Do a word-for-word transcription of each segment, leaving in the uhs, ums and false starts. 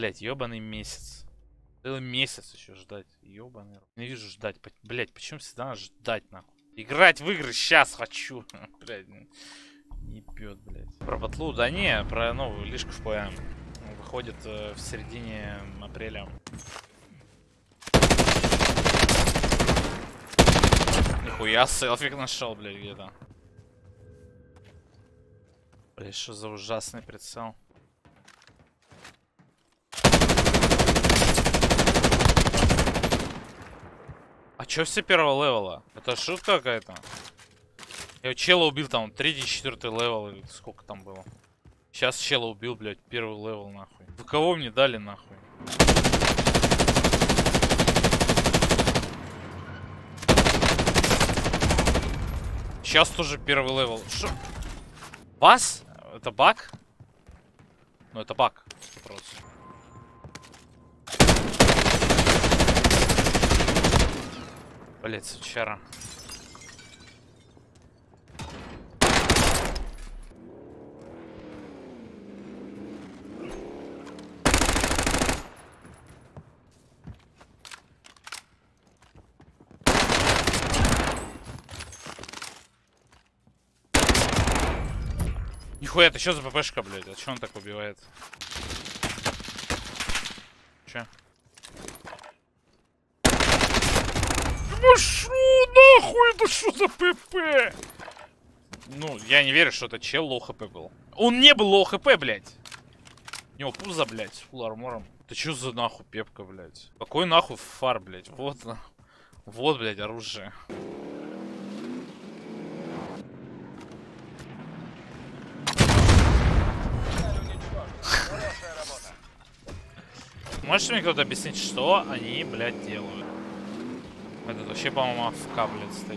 Блять, ебаный месяц. Целый месяц еще ждать. Ебаный. Не вижу ждать. Блять, почему всегда надо ждать, нахуй? Играть в игры сейчас хочу. Блять, не пьет, блять. Про батлу, да не, про новую лишку в ПМ. Выходит э, в середине апреля. Нихуя, селфик нашел, блядь, где-то. Блядь, что за ужасный прицел. А чё все первого левела? Это шутка какая-то? Я чела убил там, третий, четвертый левел, или сколько там было. Сейчас чела убил, блядь, первый левел, нахуй. Вы кого мне дали, нахуй? Сейчас тоже первый левел. Шо? Вас? Это баг? Ну это баг. Просто. Блять, сучара. Нихуя, это что за ППшка, блядь? А что он так убивает? Че? Ну шо, нахуй, это что за ПП? Ну, я не верю, что это чел лоу хп был. Он не был лоу хп, блядь. У него пузо, блядь, с фулл армором. Это что за нахуй пепка, блядь? Какой нахуй фар, блядь? Вот, вот, блядь, оружие. Можешь мне кто-то объяснить, что они, блядь, делают? Этот вообще, по-моему, АФК, блядь, стоит.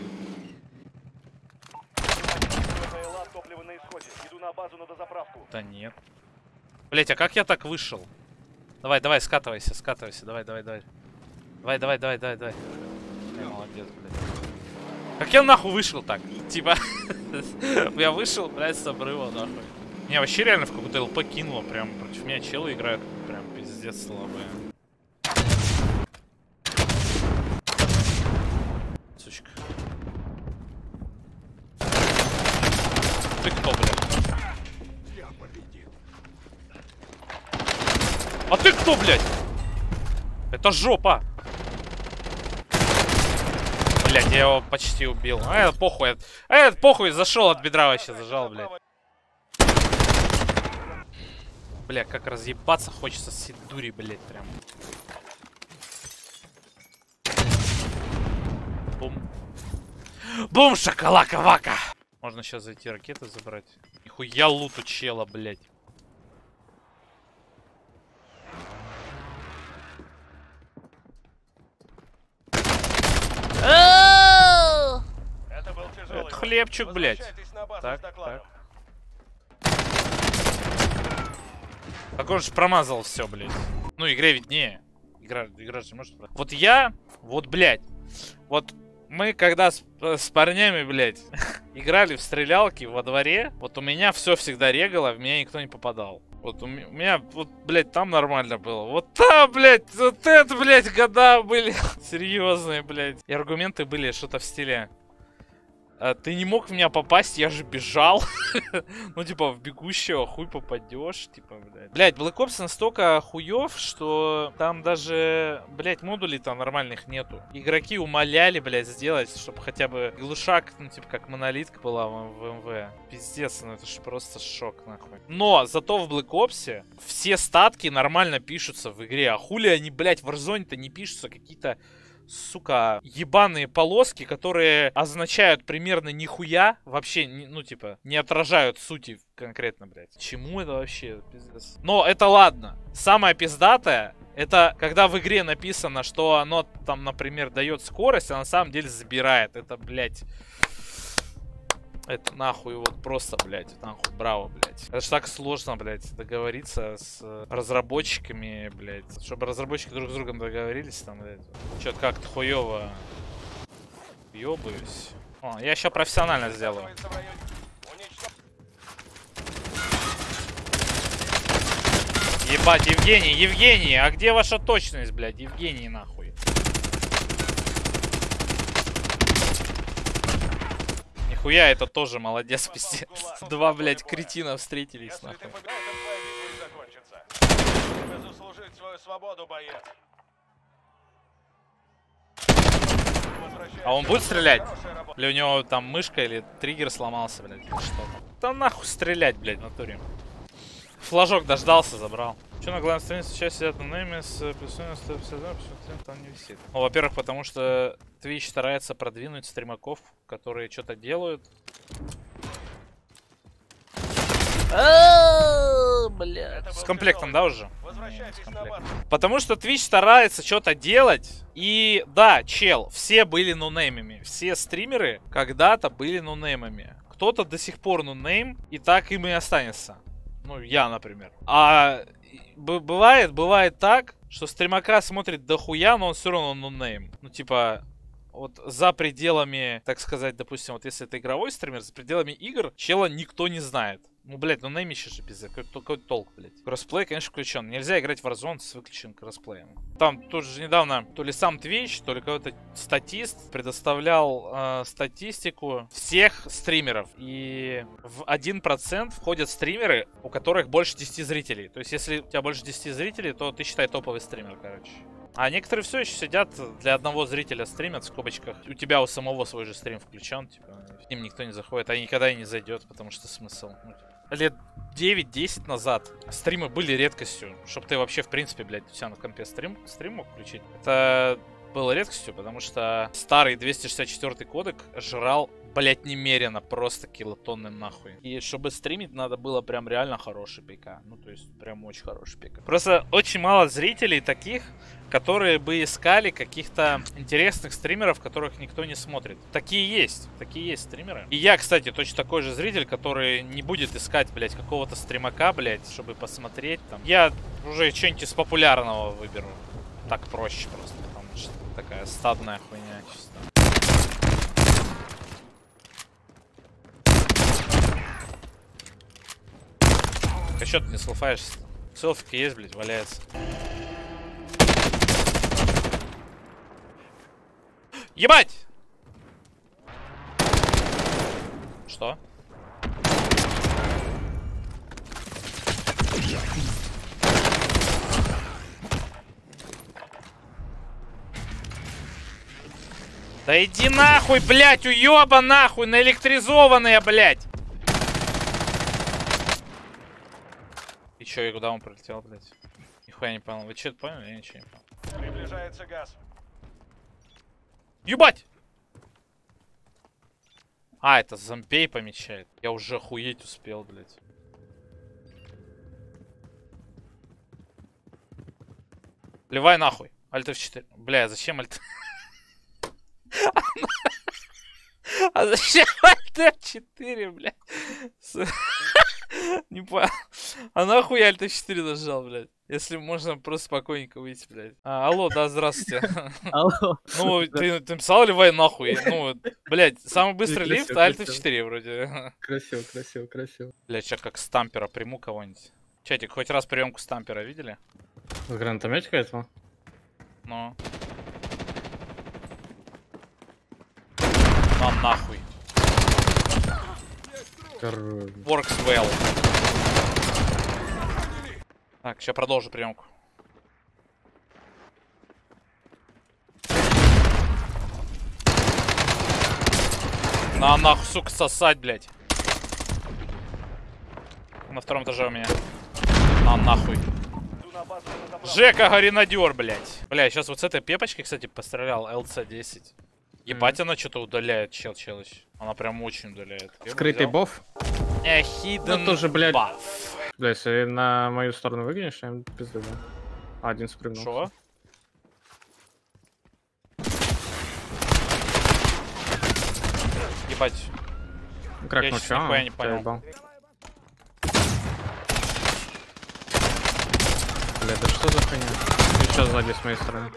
Да нет. Блядь, а как я так вышел? Давай, давай, скатывайся, скатывайся, давай, давай, давай. Давай, давай, давай, давай, давай. Я молодец, блядь. Как я нахуй вышел так? Типа, я вышел, блядь, с обрыва, нахуй. Не, вообще реально в какую-то ЛП кинуло, прям против меня челы играют, прям пиздец слабые. Сучка. Ты кто, блядь? А ты кто, блядь? Это жопа! Блядь, я его почти убил. А этот похуй. А этот похуй зашел от бедра вообще, зажал, блядь. Бля, как разъебаться хочется с этой дури, блядь, прям. Бум. Бум, шакалака-вака! Можно сейчас зайти ракеты забрать. Нихуя лут у чела, блядь. Это был тяжелый. Это хлебчик, блядь. Так, так. Так он же промазал все, блядь. Ну, игре виднее. Игра, игра же может... Вот я, вот, блядь. Вот мы когда с, с парнями, блядь, играли в стрелялки во дворе, вот у меня все всегда регало, в меня никто не попадал. Вот у меня, у меня, вот, блядь, там нормально было. Вот там, блядь, вот это, блядь, года были серьезные, блядь. И аргументы были что-то в стиле: а, ты не мог в меня попасть, я же бежал. Ну, типа, в бегущего хуй попадешь, типа, блядь. Блядь, Black Ops настолько хуёв, что там даже, блядь, модулей там нормальных нету. Игроки умоляли, блядь, сделать, чтобы хотя бы глушак, ну, типа, как монолитка была в МВ. Пиздец, ну это ж просто шок, нахуй. Но зато в Black Ops все статки нормально пишутся в игре. А хули они, блядь, в Warzone-то не пишутся какие-то, сука, ебаные полоски, которые означают примерно нихуя, вообще, не, ну, типа, не отражают сути конкретно, блядь. Чему это вообще, пиздец? Но это ладно. Самое пиздатое, это когда в игре написано, что оно там, например, дает скорость, а на самом деле забирает. Это, блядь, это нахуй вот просто, блядь, нахуй, браво, блядь. Это ж так сложно, блядь, договориться с разработчиками, блядь. Чтобы разработчики друг с другом договорились, там, блядь. Чё-то как-то хуёво ёбаюсь. О, я еще профессионально сделаю. Ебать, Евгений, Евгений, а где ваша точность, блядь? Евгений, нахуй. Нихуя, это тоже молодец, пиздец. Два, блядь, кретина встретились, нахуй. А он будет стрелять? Или у него там мышка или триггер сломался, блядь? Что? Да нахуй стрелять, блядь, в натуре. Флажок дождался, забрал. Че на главной странице сейчас сидят на нейме с плюсом сто пятьдесят два, там не висит. Ну, во-первых, потому что Twitch старается продвинуть стримаков, которые что-то делают. Бля. С комплектом, да, уже? С комплектом. Потому что Twitch старается что-то делать. И да, чел, все были нонеймами. Все стримеры когда-то были нонеймами. Кто-то до сих пор нонейм, и так им и останется. Ну, я, например. А бывает, бывает так, что стримака смотрит дохуя, но он все равно нонейм. Ну, типа, вот за пределами, так сказать, допустим, вот если это игровой стример, за пределами игр чела никто не знает. Ну, блядь, ну неймище же пиздец, какой, какой толк, блядь. Кроссплей, конечно, включен. Нельзя играть в Warzone с выключенным кроссплеем. Там тут же недавно то ли сам Twitch, то ли какой-то статист предоставлял э, статистику всех стримеров. И в один процент входят стримеры, у которых больше десяти зрителей. То есть, если у тебя больше десяти зрителей, то ты считай топовый стример, короче. А некоторые все еще сидят для одного зрителя стримят в скобочках. У тебя у самого свой же стрим включен, типа, к ним никто не заходит, а никогда и не зайдет, потому что смысл. Лет девять-десять назад стримы были редкостью, чтобы ты вообще, в принципе, блядь, у себя на компе стрим, стрим мог включить. Это было редкостью, потому что старый двести шестьдесят четвёртый кодек жрал, блять, немерено, просто килотонны нахуй. И чтобы стримить, надо было прям реально хороший ПК. Ну, то есть, прям очень хороший ПК. Просто очень мало зрителей таких, которые бы искали каких-то интересных стримеров, которых никто не смотрит. Такие есть. Такие есть стримеры. И я, кстати, точно такой же зритель, который не будет искать, блять, какого-то стримака, блять, чтобы посмотреть там. Я уже что-нибудь из популярного выберу. Так проще просто, потому что такая стадная хуйня чисто. А чё ты не селфаешься? Селфики есть, блядь, валяется. Ебать! Что? Да иди нахуй, блядь, уёба нахуй, наэлектризованная, блядь! И чё, и куда он пролетел, блядь? Нихуя не понял. Вы что-то поняли? Я ничего не понял. Приближается газ. Ебать! А, это зомбей помечает. Я уже охуеть успел, блядь. Плевай нахуй. Альт эф четыре. Бля, зачем альт... А зачем альт эф четыре, блядь? Не понял. А нахуй я альт эф четыре нажал, блядь? Если можно просто спокойненько выйти, блядь. А, алло, да, здравствуйте. Алло. Ну, ты, ты написал ливай нахуй? Ну, блядь, самый быстрый лифт альт эф четыре вроде. Красиво, красиво, красиво. Блядь, сейчас как стампера приму кого-нибудь. Чатик, хоть раз приемку стампера видели? С гранатометика этого? Ну. Нам нахуй. Works well. Так, сейчас продолжу приемку. На нахуй, сука, сосать, блядь. На втором этаже у меня. На нахуй. Жека Гренадер, блядь. Бля, сейчас вот с этой пепочкой, кстати, пострелял эл си десять. Ебать, mm-hmm. Она что-то удаляет, чел челыч. Она прям очень удаляет. Скрытый баф? Э, hidden ну, тоже, блядь, buff. Бля, если на мою сторону выгонишь, я им пизду, да. А, один спрыгнул. Шо? Ебать. Кракнул, чё? Нихуя не понял. Бля, да что за хуйня? Еще сзади с моей стороны.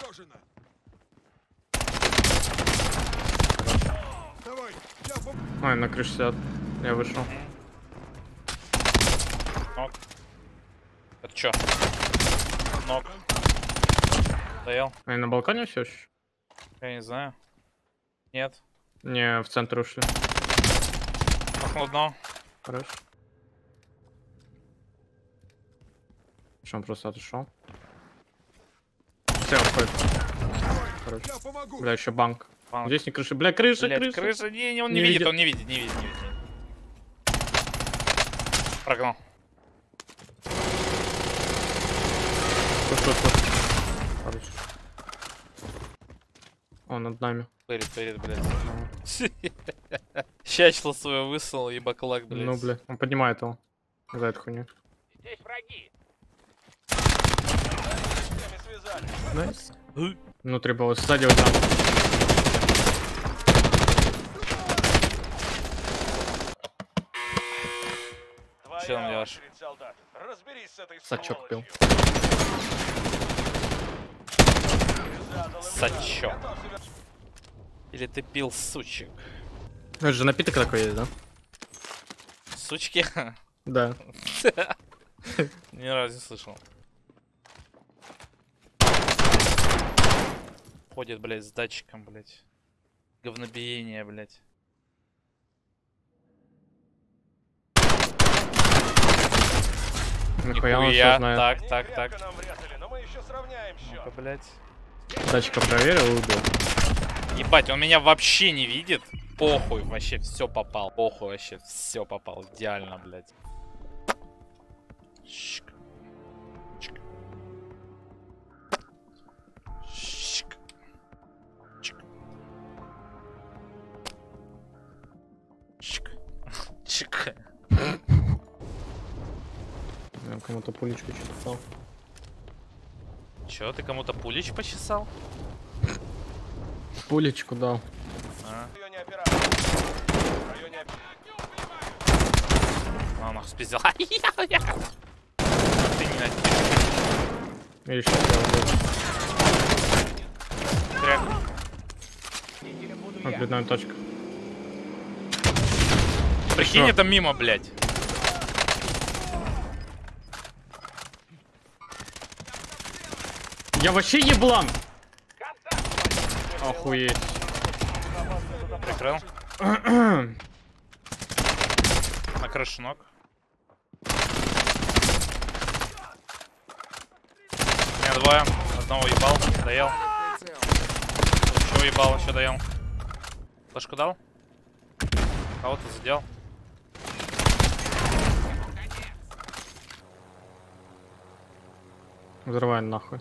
Ой, на крыше сидят. Я вышел. Это чё? Ног. Стоял. Они на балконе все еще? Я не знаю. Нет. Не, в центр ушли. Пахнул дно. Хорошо. Что, он просто отошел? Все, отходит. Хорошо. Бля, еще банк. Банк. Здесь не крыша. Бля, крыша, Блядь, крыша. крыша. Не, не, он Не не, видит, видит. он не видит, не видит, не видит. Прогнал. Пуш, пуш, пуш. Хорошо. Он над нами. Перед, перед, блядь. Щачло свое высунул, и баклак, блядь. Ну, бля, он поднимает его. За эту хуйню. Здесь враги. Найс. Внутри было. Сзади вот там. Че там делаешь? Сачок пил. Сачок. Или ты пил сучек? Это же напиток такой есть, да? Сучки? Да. Ни разу не слышал. Ходит, блядь, с датчиком, блядь. Говнобиение, блядь. Нихуя он Нихуя. всё знает. Так, так, так. Ну-ка, блядь. Датчика проверил и убил. Ебать, он меня вообще не видит. Похуй, вообще все попал. Похуй, вообще все попал. Идеально, блядь. Щик. Щик. Щик. Щик. Щик. Щик. Я кому-то пулечку читал. Чё, ты кому-то пулич почесал? Пулечку дал. А, а нахуй спиздил. Ты не надеешься. И еще сделал. Тряк. Очередная точка. Прикинь, Всё. это мимо, блядь. Я вообще еблан! Охуеть. Прикрыл. На крыше ног. У меня двое. Одного ебал, доел. Еще уебал, еще доел. Флешку дал? Кого-то задел. Взрывай нахуй.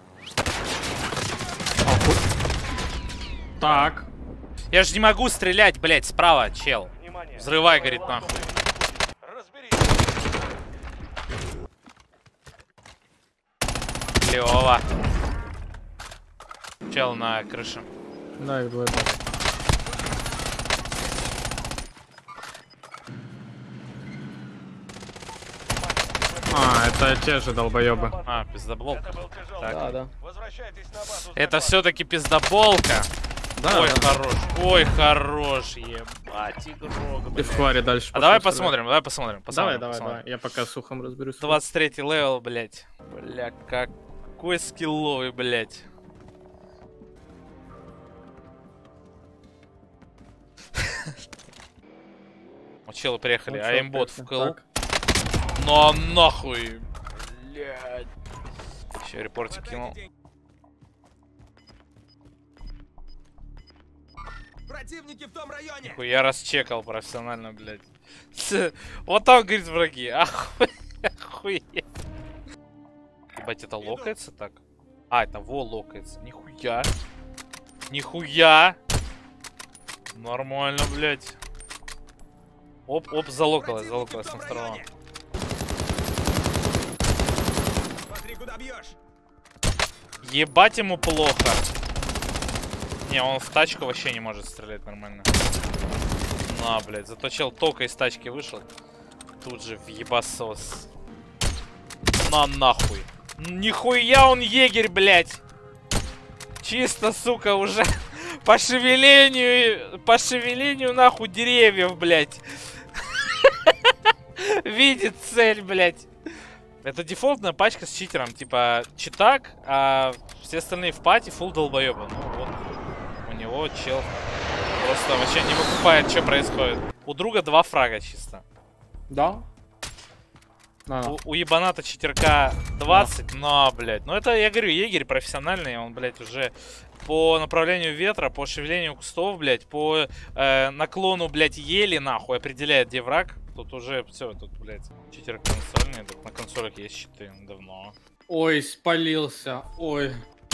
Оху... Так. Я же не могу стрелять, блядь, справа, чел. Взрывай, говорит, нахуй. Клево. Чел на крыше. Да, их двое. А, это те же долбоебы. А, пиздоболка. Так. Да, да. Это все-таки пиздоболка. Да, Ой, да. хорош. Ой, хорош, ебать, игрок, Ты блядь. в хваре дальше. А давай пошел посмотрим, давай посмотрим. стрелять. посмотрим, Давай, давай, посмотрим. давай. Я пока с ухом разберусь. двадцать третий левел, блядь. Бля, какой скилловый, блядь. У чела приехали, Ну, а чё, имбот так, вкл. так. Ну а нахуй. Блядь. Еще репортик кинул. Противники в том районе. Нихуя, я расчекал профессионально, блядь. С- Вот там, говорит, враги. Охуеть. Охуеть. Ебать, это локается так? А, это во локается. Нихуя. Нихуя. Нормально, блядь. Оп, оп, залокалось, залокалось на второго. Смотри, куда бьешь. Ебать ему плохо. Не, он в тачку вообще не может стрелять нормально. На, блядь, зато чел только из тачки вышел. Тут же в ебасос. На нахуй. Нихуя он егерь, блядь. Чисто, сука, уже по шевелению, по шевелению нахуй деревьев, блядь. Видит цель, блядь. Это дефолтная пачка с читером, типа читак, а все остальные в пати фулл долбоеба. Ну вот, у него чел просто вообще не выкупает, что происходит. У друга два фрага чисто. Да? А. У, у ебаната читерка двадцать, да. Но, блядь, ну это, я говорю, егерь профессиональный, он, блядь, уже по направлению ветра, по шевелению кустов, блядь, по э, наклону, блядь, ели, нахуй, определяет, где враг. Тут уже все, тут, блядь, читер консольный, тут на консолях есть щиты давно. Ой, спалился, ой.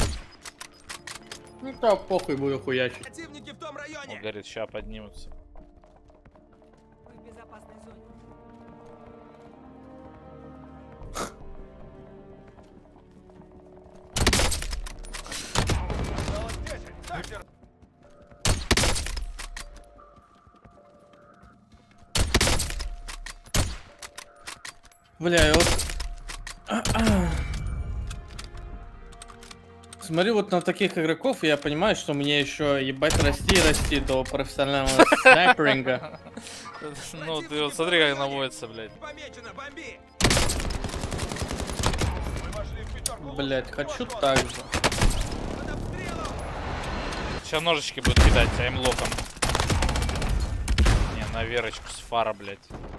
Ну да, похуй, буду хуячить. Противники в том районе. Он говорит, ща поднимутся. Мы в безопасной зоне. Бля, я вот... Смотрю вот на таких игроков, и я понимаю, что мне еще ебать расти и расти до профессионального снайперинга. Ну, ты вот смотри, как наводится, блядь. Помечено, бомби. Блять, хочу так же. Сейчас ножички будут кидать аймлоком. Не, на Верочку с фара, блядь.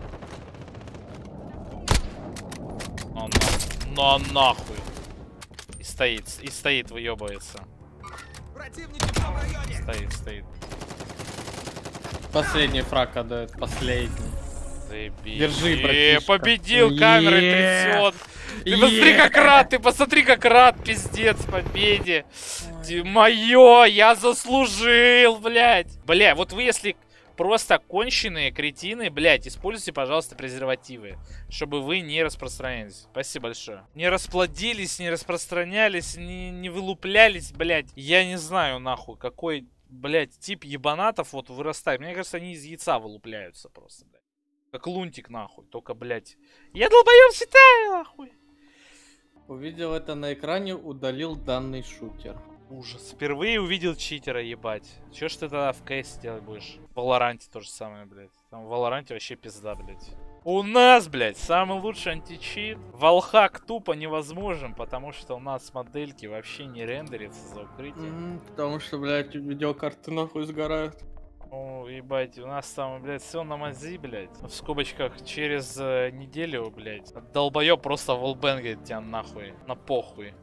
Но, но, но нахуй. И стоит, и стоит, выебывается. Противники в том районе. Стоит, стоит. Последний фраг отдает, последний. Заебись. Держи, Е, братишка. победил, камерой трясет. Ты посмотри, как рад, ты посмотри, как рад, пиздец, победе. Мое, я заслужил, блядь. Бля, вот вы если просто конченые кретины, блядь, используйте, пожалуйста, презервативы, чтобы вы не распространялись. Спасибо большое. Не расплодились, не распространялись, не, не вылуплялись, блядь. Я не знаю, нахуй, какой, блядь, тип ебанатов вот вырастает. Мне кажется, они из яйца вылупляются просто, блядь. Как лунтик, нахуй. Только, блядь, я долбоёб считаю, нахуй. Увидел это на экране, удалил данный шутер. Ужас. Впервые увидел читера, ебать. Чё ж ты тогда в кейс делать будешь? В Валоранте то же самое, блядь. Там в Валоранте вообще пизда, блядь. У нас, блядь, самый лучший античит. Валхак тупо невозможен, потому что у нас модельки вообще не рендерятся за укрытием. Mm, потому что, блядь, видеокарты нахуй сгорают. О, ебать, у нас там, блядь, все на мази, блядь. В скобочках через э, неделю, блядь. Долбоёб просто волбенгает тебя нахуй. На похуй.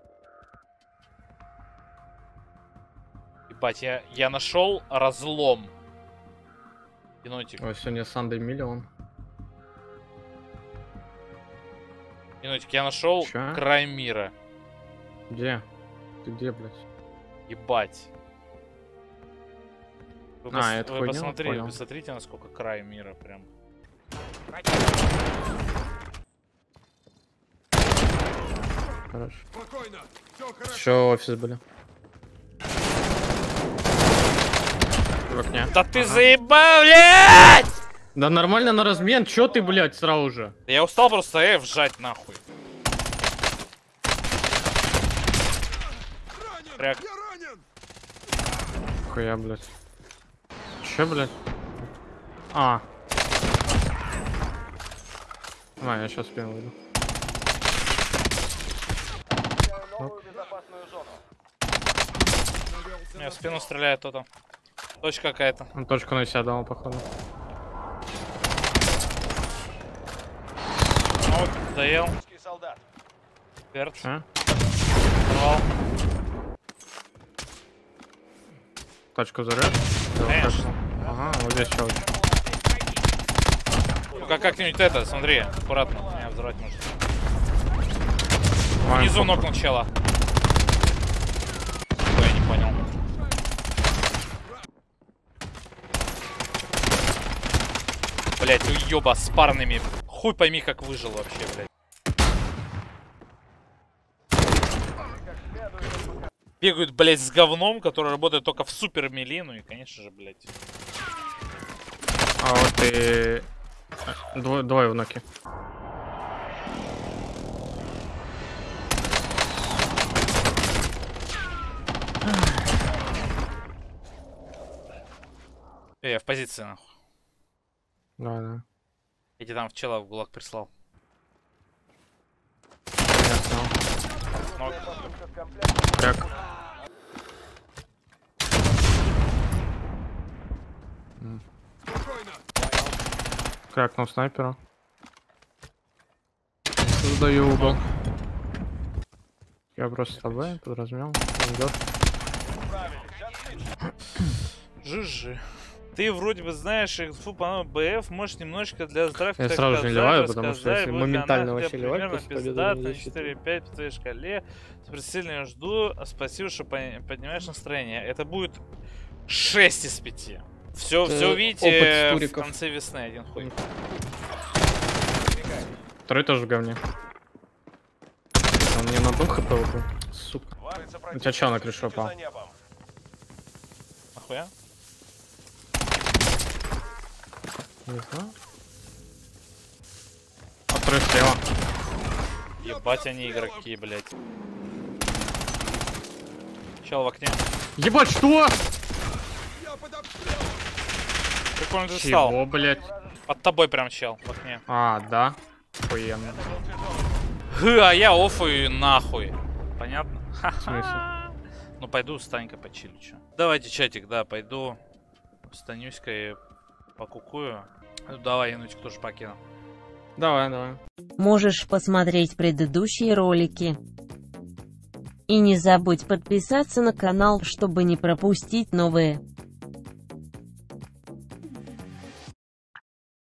Ебать, я, я нашел разлом. Енотик. Ой, сегодня Sunday миллион. Енотик, я нашел Чё? край мира. Где? Ты где, блядь? Ебать. Вы, А, пос... это вы хуйня, посмотри, понял. вы посмотрите, насколько край мира прям. Хорошо. Спокойно. Все хорошо. Еще офис были. В окне. Да ты Ага. заебал, блядь! Да нормально на размен, чё ты, блядь, сразу же? Я устал просто F вжать нахуй. Ранен. Ряк. Я ранен. Хуя, блядь. Чё, блядь? А. А, я сейчас спину выйду. Меня в спину стреляет кто-то. Точка какая-то. Он точку на себя дал, походу. Ну, доел. Солдат. Перц. Че? Порвал. Точку заряд? Конечно. Ага, вот здесь чё. Ну-ка как-нибудь это, смотри, аккуратно. Меня взорвать может. Ой, Внизу фу. нокнул чела. Ой, я не понял. Блять, уёба с парными. Хуй пойми, как выжил вообще, блядь. Бегают, блядь, с говном, который работает только в супер мели, ну и, конечно же, блядь. А вот и... Двое, двое в ноке. Э, я в позиции, нахуй. Да, да. Я тебе там в чела в гулаг прислал. Ног. Кряк. Спокойно. Крякнул снайпера. Сдаю угол. Я просто с тобой подразмел. Жижи. Ты вроде бы знаешь инфу по БФ, можешь немножечко для здравия. Я сразу же не ливаю, потому что если моментально вообще ливать, примерно то с победой пиздата, не засчитываю. четыре пять по твоей шкале. Супер сильно жду. Спасибо, что по- поднимаешь настроение. Это будет шесть из пяти. Все, Это все увидите в туриков. конце весны, один хуй. Второй тоже в говне. Он мне на дом хп убил. Сука. У тебя чё на крышу упал? Нахуя? Не знаю. А второй слева. Ебать они игроки, блять. Чел в окне. Ебать, что? Я под обстрелом. Прикольно ты стал. Чего, блять? Под тобой прям чел в окне. А, да. Охуенно. Хы, а я офую нахуй. Понятно? В смысле? Ну пойду с Танькой почилю, чё. Давайте чатик, да, пойду с Танюськой покукую. Ну, давай, Яночек тоже покину. Давай, давай. Можешь посмотреть предыдущие ролики. И не забудь подписаться на канал, чтобы не пропустить новые.